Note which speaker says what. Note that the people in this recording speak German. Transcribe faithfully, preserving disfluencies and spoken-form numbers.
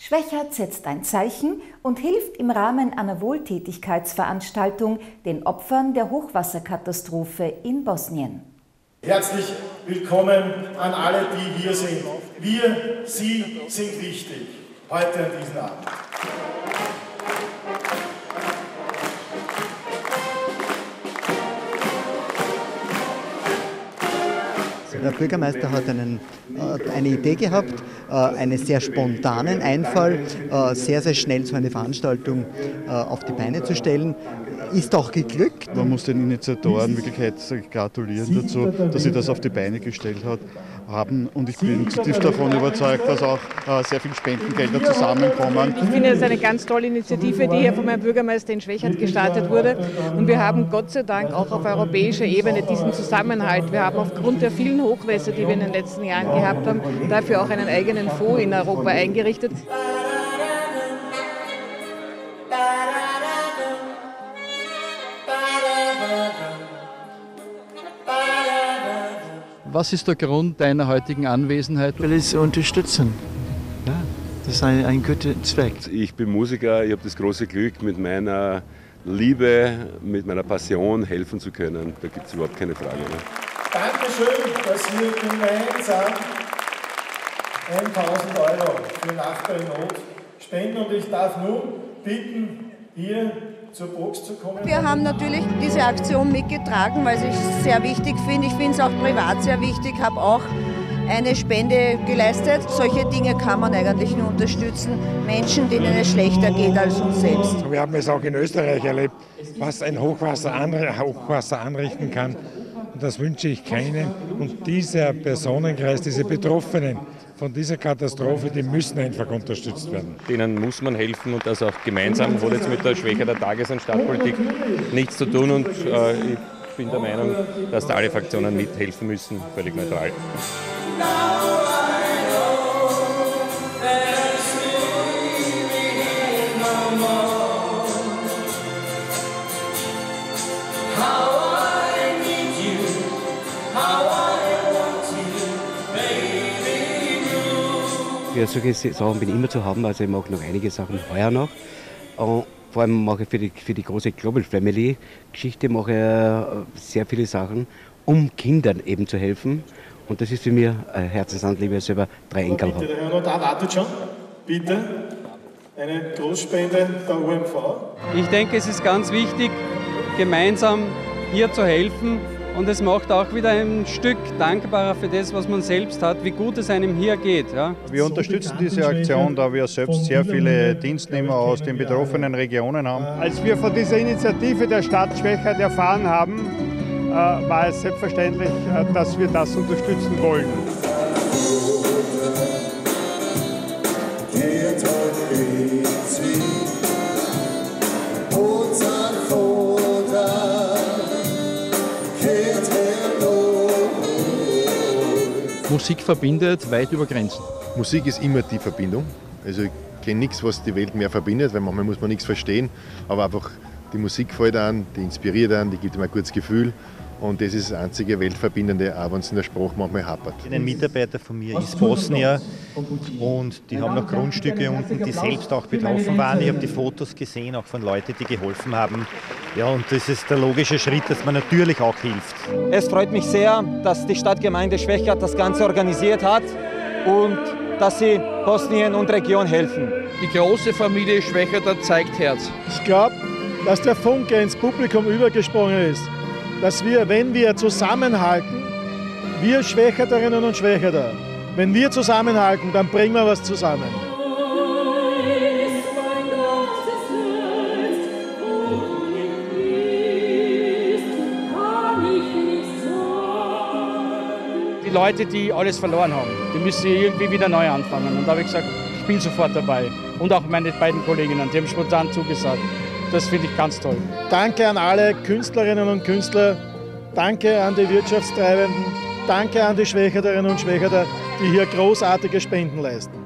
Speaker 1: Schwechat setzt ein Zeichen und hilft im Rahmen einer Wohltätigkeitsveranstaltung den Opfern der Hochwasserkatastrophe in Bosnien.
Speaker 2: Herzlich willkommen an alle, die hier sind. Wir, Sie sind wichtig, heute an diesem Abend.
Speaker 3: Der Bürgermeister hat einen, äh, eine Idee gehabt, äh, einen sehr spontanen Einfall, äh, sehr, sehr schnell so eine Veranstaltung äh, auf die Beine zu stellen. Ist auch geglückt.
Speaker 4: Man muss den Initiatoren in Wirklichkeit gratulieren dazu, dass sie das auf die Beine gestellt hat, haben. Und ich bin zutiefst davon überzeugt, dass auch äh, sehr viele Spendengelder zusammenkommen.
Speaker 5: Ich finde, es ist eine ganz tolle Initiative, die hier von meinem Bürgermeister in Schwechat gestartet wurde. Und wir haben Gott sei Dank auch auf europäischer Ebene diesen Zusammenhalt. Wir haben aufgrund der vielen Hochwässer, die wir in den letzten Jahren gehabt haben, dafür auch einen eigenen Fonds in Europa eingerichtet.
Speaker 6: Was ist der Grund deiner heutigen Anwesenheit?
Speaker 7: Ich will es unterstützen. Ja, das ist ein, ein guter Zweck.
Speaker 8: Ich bin Musiker, ich habe das große Glück, mit meiner Liebe, mit meiner Passion helfen zu können. Da gibt es überhaupt keine Frage. Ne?
Speaker 2: Dankeschön, dass wir gemeinsam tausend Euro für Nachbar in Not spenden. Und ich darf nun bitten, hier zur Box zu kommen.
Speaker 9: Wir haben natürlich diese Aktion mitgetragen, weil ich es sehr wichtig finde. Ich finde es auch privat sehr wichtig, habe auch eine Spende geleistet. Solche Dinge kann man eigentlich nur unterstützen. Menschen, denen es schlechter geht als uns selbst.
Speaker 10: Wir haben es auch in Österreich erlebt, was ein Hochwasser, anri- Hochwasser anrichten kann. Und das wünsche ich keinem. Und dieser Personenkreis, diese Betroffenen von dieser Katastrophe, die müssen einfach unterstützt werden.
Speaker 11: Denen muss man helfen und das auch gemeinsam. Hat jetzt mit der Schwäche der Tages- und Stadtpolitik nichts zu tun. Und äh, ich bin der Meinung, dass da alle Fraktionen mithelfen müssen, völlig neutral.
Speaker 12: Für solche Sachen bin ich immer zu haben, also ich mache noch einige Sachen heuer noch. Und vor allem mache ich für die, für die große Global Family Geschichte mache ich sehr viele Sachen, um Kindern eben zu helfen. Und das ist für mich ein Herzensanliegen, weil ich selber drei Enkel habe.
Speaker 2: Der Herr Notar wartet schon. Bitte, eine Großspende der U M V.
Speaker 13: Ich denke, es ist ganz wichtig, gemeinsam hier zu helfen. Und es macht auch wieder ein Stück dankbarer für das, was man selbst hat, wie gut es einem hier geht. Ja.
Speaker 4: Wir unterstützen diese Aktion, da wir selbst sehr viele Dienstnehmer aus den betroffenen Regionen haben.
Speaker 14: Als wir von dieser Initiative der Stadt Schwechat erfahren haben, war es selbstverständlich, dass wir das unterstützen wollen.
Speaker 6: Musik verbindet weit über Grenzen.
Speaker 15: Musik ist immer die Verbindung. Also ich kenne nichts, was die Welt mehr verbindet, weil manchmal muss man nichts verstehen, aber einfach die Musik fällt an, die inspiriert an, die gibt einem ein gutes Gefühl. Und das ist das einzige Weltverbindende, auch wenn es in der Sprache manchmal hapert.
Speaker 3: Ein Mitarbeiter von mir ist Bosnier und die haben noch Grundstücke unten, die selbst auch betroffen waren. Ich habe die Fotos gesehen, auch von Leuten, die geholfen haben. Ja, und das ist der logische Schritt, dass man natürlich auch hilft.
Speaker 16: Es freut mich sehr, dass die Stadtgemeinde Schwechat das Ganze organisiert hat und dass sie Bosnien und Region helfen.
Speaker 6: Die große Familie Schwechater zeigt Herz.
Speaker 14: Ich glaube, dass der Funke ins Publikum übergesprungen ist. Dass wir, wenn wir zusammenhalten, wir Schwechaterinnen und Schwechater, wenn wir zusammenhalten, dann bringen wir was zusammen.
Speaker 13: Die Leute, die alles verloren haben, die müssen irgendwie wieder neu anfangen. Und da habe ich gesagt, ich bin sofort dabei. Und auch meine beiden Kolleginnen, die haben spontan zugesagt. Das finde ich ganz toll.
Speaker 14: Danke an alle Künstlerinnen und Künstler, danke an die Wirtschaftstreibenden, danke an die Schwechaterinnen und Schwechater, die hier großartige Spenden leisten.